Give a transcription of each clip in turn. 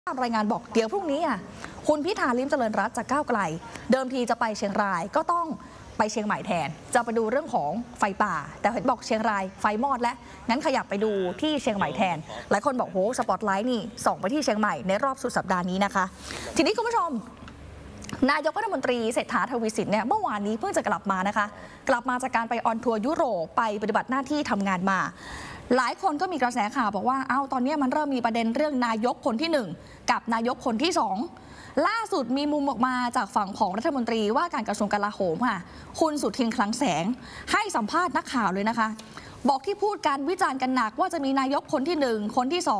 รายงานบอกเดี๋ยวพรุ่งนี้คุณพิธาลิ้มเจริญรัตน์จากก้าวไกลเดิมทีจะไปเชียงรายก็ต้องไปเชียงใหม่แทนจะไปดูเรื่องของไฟป่าแต่เห็นบอกเชียงรายไฟมอดแล้วงั้นขยับไปดูที่เชียงใหม่แทนหลายคนบอกโหสปอตไลท์นี่ส่องไปที่เชียงใหม่ในรอบสุดสัปดาห์นี้นะคะทีนี้คุณผู้ชมนายกรัฐมนตรีเศรษฐาทวีสินเนี่ยเมื่อวานนี้เพิ่งจะกลับมานะคะกลับมาจากการไปออนทัวร์ยุโรปไปปฏิบัติหน้าที่ทำงานมาหลายคนก็มีกระแสข่าวบอกว่าตอนนี้มันเริ่มมีประเด็นเรื่องนายกคนที่1กับนายกคนที่2ล่าสุดมีมุมออกมาจากฝั่งของรัฐมนตรีว่าการกระทรวงกลาโหมค่ะคุณสุทินคลังแสงให้สัมภาษณ์นักข่าวเลยนะคะบอกที่พูดการวิจารณ์กันหนักว่าจะมีนายกคนที่1คนที่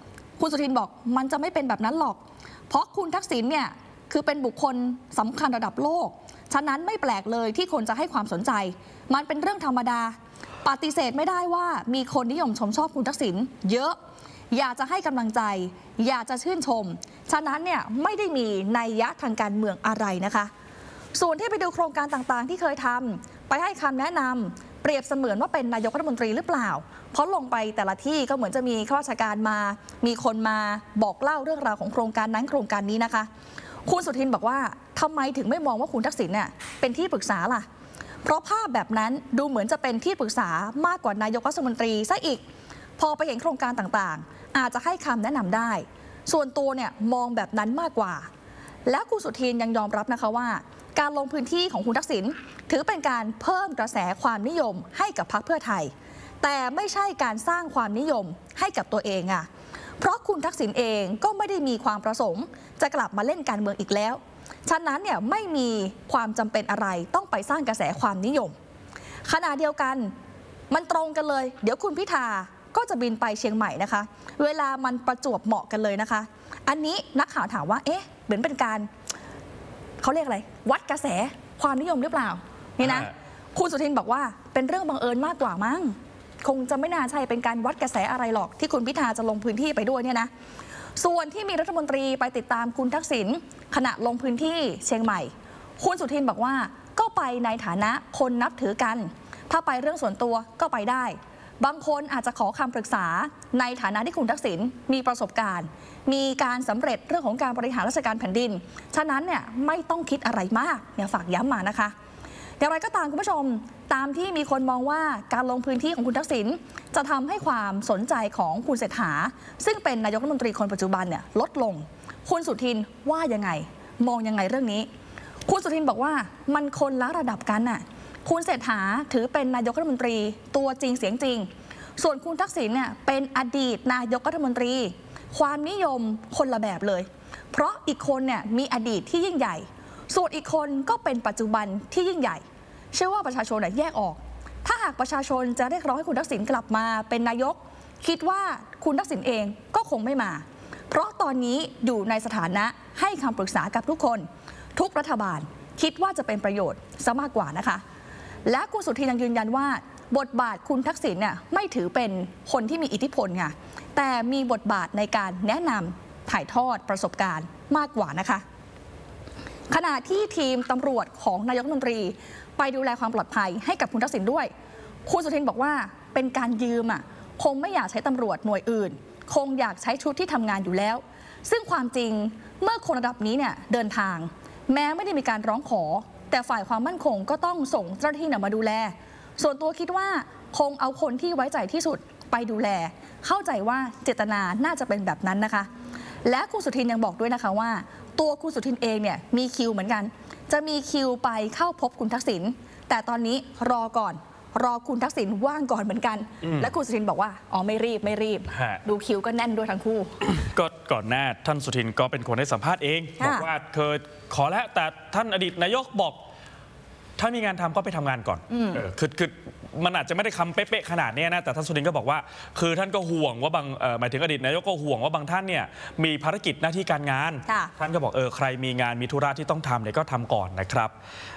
2คุณสุทินบอกมันจะไม่เป็นแบบนั้นหรอกเพราะคุณทักษิณเนี่ยคือเป็นบุคคลสำคัญระดับโลกฉะนั้นไม่แปลกเลยที่คนจะให้ความสนใจมันเป็นเรื่องธรรมดาปฏิเสธไม่ได้ว่ามีคนนิยมชมชอบคุณทักษิณเยอะอยากจะให้กำลังใจอยากจะชื่นชมฉะนั้นเนี่ยไม่ได้มีนัยยะทางการเมืองอะไรนะคะส่วนที่ไปดูโครงการต่างๆที่เคยทำไปให้คำแนะนำเปรียบเสมือนว่าเป็นนายกรัฐมนตรีหรือเปล่าเพราะลงไปแต่ละที่ก็เหมือนจะมีข้าราชการมามีคนมาบอกเล่าเรื่องราวของโครงการนั้นโครงการนี้นะคะคุณสุทินบอกว่าทำไมถึงไม่มองว่าคุณทักษิณเนี่ยเป็นที่ปรึกษาล่ะเพราะภาพแบบนั้นดูเหมือนจะเป็นที่ปรึกษามากกว่านายกรัฐมนตรีซะอีกพอไปเห็นโครงการต่างๆอาจจะให้คำแนะนำได้ส่วนตัวเนี่ยมองแบบนั้นมากกว่าและคุณสุทินยังยอมรับนะคะว่าการลงพื้นที่ของคุณทักษิณถือเป็นการเพิ่มกระแสความนิยมให้กับพรรคเพื่อไทยแต่ไม่ใช่การสร้างความนิยมให้กับตัวเองเพราะคุณทักษิณเองก็ไม่ได้มีความประสงค์จะกลับมาเล่นการเมืองอีกแล้วฉะนั้นเนี่ยไม่มีความจำเป็นอะไรต้องไปสร้างกระแสความนิยมขณะเดียวกันมันตรงกันเลยเดี๋ยวคุณพิธาก็จะบินไปเชียงใหม่นะคะเวลามันประจวบเหมาะกันเลยนะคะอันนี้นักข่าวถามว่าเหมือนเป็นการเขาเรียกอะไรวัดกระแสความนิยมหรือเปล่านี่นะคุณสุทินบอกว่าเป็นเรื่องบังเอิญมากกว่ามั้งคงจะไม่น่าใช่เป็นการวัดกระแสอะไรหรอกที่คุณพิธาจะลงพื้นที่ไปด้วยเนี่ยนะส่วนที่มีรัฐมนตรีไปติดตามคุณทักษิณขณะลงพื้นที่เชียงใหม่คุณสุทินบอกว่าก็ไปในฐานะคนนับถือกันถ้าไปเรื่องส่วนตัวก็ไปได้บางคนอาจจะขอคำปรึกษาในฐานะที่คุณทักษิณมีประสบการณ์มีการสำเร็จเรื่องของการบริหารราชการแผ่นดินฉะนั้นเนี่ยไม่ต้องคิดอะไรมากเนี่ยฝากย้ำมานะคะอย่างไรก็ตามคุณผู้ชมตามที่มีคนมองว่าการลงพื้นที่ของคุณทักษิณจะทำให้ความสนใจของคุณเศรษฐาซึ่งเป็นนายกรัฐมนตรีคนปัจจุบันเนี่ยลดลงคุณสุทินว่ายังไงมองยังไงเรื่องนี้คุณสุทินบอกว่ามันคนละระดับกันคุณเศรษฐาถือเป็นนายกรัฐมนตรีตัวจริงเสียงจริงส่วนคุณทักษิณเนี่ยเป็นอดีตนายกรัฐมนตรีความนิยมคนละแบบเลยเพราะอีกคนเนี่ยมีอดีตที่ยิ่งใหญ่ส่วนอีกคนก็เป็นปัจจุบันที่ยิ่งใหญ่เชื่อว่าประชาชนแยกออกถ้าหากประชาชนจะเรียกร้องให้คุณทักษิณกลับมาเป็นนายกคิดว่าคุณทักษิณเองก็คงไม่มาเพราะตอนนี้อยู่ในสถานะให้คำปรึกษากับทุกคนทุกรัฐบาลคิดว่าจะเป็นประโยชน์ซะมากกว่านะคะและคุณสุทินยังยืนยันว่าบทบาทคุณทักษิณเนี่ยไม่ถือเป็นคนที่มีอิทธิพลค่ะแต่มีบทบาทในการแนะนำถ่ายทอดประสบการณ์มากกว่านะคะขณะที่ทีมตำรวจของนายกรัฐมนตรีไปดูแลความปลอดภัยให้กับคุณทักษิณด้วยคุณสุทินบอกว่าเป็นการยืมคงไม่อยากใช้ตำรวจหน่วยอื่นคงอยากใช้ชุดที่ทำงานอยู่แล้วซึ่งความจริงเมื่อคนระดับนี้เนี่ยเดินทางแม้ไม่ได้มีการร้องขอแต่ฝ่ายความมั่นคงก็ต้องส่งเจ้าหน้าที่มาดูแลส่วนตัวคิดว่าคงเอาคนที่ไว้ใจที่สุดไปดูแลเข้าใจว่าเจตนาน่าจะเป็นแบบนั้นนะคะและคุณสุทินยังบอกด้วยนะคะว่าตัวคุณสุทินเองเนี่ยมีคิวเหมือนกันจะมีคิวไปเข้าพบคุณทักษิณแต่ตอนนี้รอก่อนรอคุณทักษิณว่างก่อนเหมือนกันและคุณสุทินบอกว่าไม่รีบดูคิวก็แน่นด้วยทั้งคู่ก็ก่อนหน้าท่านสุทินก็เป็นคนให้สัมภาษณ์เองบอกว่าเคยขอแล้วแต่ท่านอดีตนายกบอกถ้ามีงานทำก็ไปทำงานก่อนคือมันอาจจะไม่ได้คำเป๊ะๆขนาดนี้นะแต่ท่านสุทินก็บอกว่าคือท่านก็ห่วงว่าบางหมายถึงอดีตนายกก็ห่วงว่าบางท่านเนี่ยมีภารกิจหน้าที่การงานท่านก็บอกใครมีงานมีธุระที่ต้องทำเนี่ยก็ทำก่อนนะครับ